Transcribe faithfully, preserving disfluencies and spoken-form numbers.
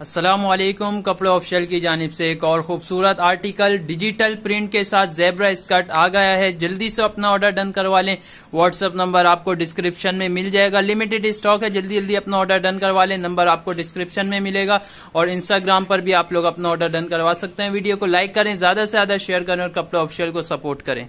अस्सलाम-ओ-अलैकुम। कपड़े ऑफिशियल की जानिब से एक और खूबसूरत आर्टिकल डिजिटल प्रिंट के साथ ज़ेब्रा स्कर्ट आ गया है। जल्दी से अपना ऑर्डर डन करवा लें। व्हाट्सएप नंबर आपको डिस्क्रिप्शन में मिल जाएगा। लिमिटेड स्टॉक है, जल्दी जल्दी अपना ऑर्डर डन करवा लें। नंबर आपको डिस्क्रिप्शन में मिलेगा और इंस्टाग्राम पर भी आप लोग अपना ऑर्डर डन करवा सकते हैं। वीडियो को लाइक करें, ज्यादा से ज्यादा शेयर करें और कपड़े ऑफिशियल को सपोर्ट करें।